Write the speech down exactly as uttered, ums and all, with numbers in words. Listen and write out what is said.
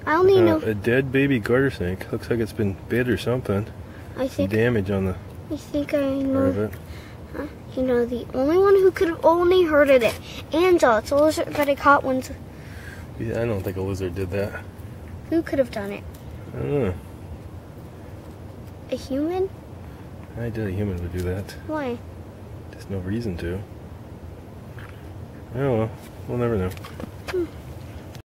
I only uh, know a dead baby garter snake. Looks like it's been bit or something. I think Some damage on the I think I part know of it. huh? You know, the only one who could have only hurted it. Angel, it's a lizard that I caught once. Yeah, I don't think a lizard did that. Who could have done it? I don't know. A human? I did a human would do that. Why? There's no reason to. Oh well, we'll never know. Hmm.